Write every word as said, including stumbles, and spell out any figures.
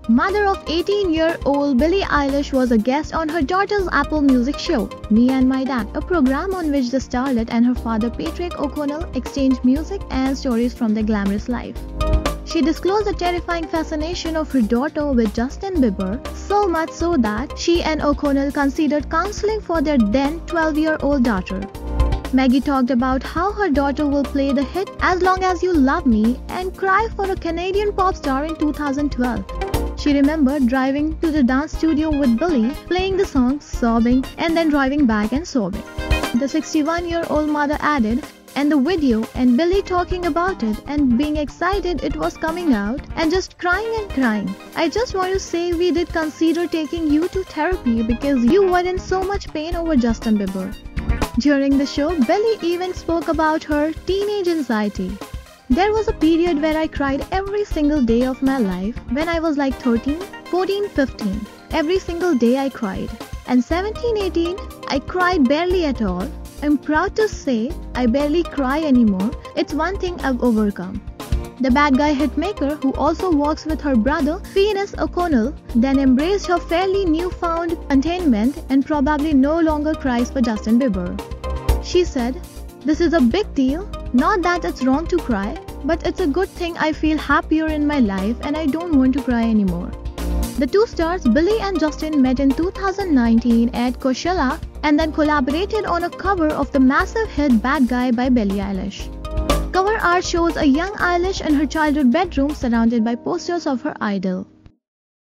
Mother of eighteen-year-old Billie Eilish was a guest on her daughter's Apple Music show, Me and My Dad, a program on which the starlet and her father Patrick O'Connell exchanged music and stories from their glamorous life. She disclosed a terrifying fascination of her daughter with Justin Bieber, so much so that she and O'Connell considered counseling for their then twelve-year-old daughter. Maggie talked about how her daughter will play the hit As Long As You Love Me and cry for a Canadian pop star in two thousand twelve. She remembered driving to the dance studio with Billie, playing the song, sobbing, and then driving back and sobbing. The sixty-one-year-old mother added, and the video and Billie talking about it and being excited it was coming out and just crying and crying. I just want to say we did consider taking you to therapy because you were in so much pain over Justin Bieber. During the show, Billie even spoke about her teenage anxiety. There was a period where I cried every single day of my life when I was like thirteen, fourteen, fifteen. Every single day I cried. And seventeen, eighteen, I cried barely at all. I'm proud to say I barely cry anymore. It's one thing I've overcome. The bad guy hitmaker, who also works with her brother, Phineas O'Connell, then embraced her fairly newfound containment and probably no longer cries for Justin Bieber. She said, "This is a big deal. Not that it's wrong to cry, but it's a good thing I feel happier in my life and I don't want to cry anymore." The two stars, Billie and Justin, met in two thousand nineteen at Coachella and then collaborated on a cover of the massive hit Bad Guy by Billie Eilish. Cover art shows a young Eilish in her childhood bedroom surrounded by posters of her idol.